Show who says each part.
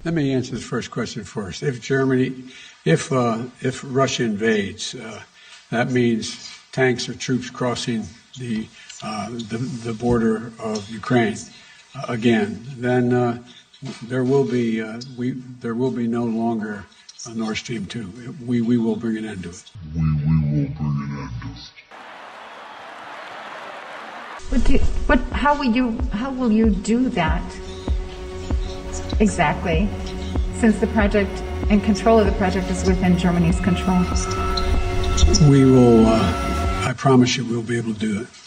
Speaker 1: Let me answer the first question first. If Russia invades, that means tanks or troops crossing the border of Ukraine again. Then there will be no longer a Nordstream 2. We will bring an end to it.
Speaker 2: We will bring an end to it.
Speaker 3: How will you do that exactly, since the project and control of the project is within Germany's control?
Speaker 1: We will, I promise you, we'll be able to do it.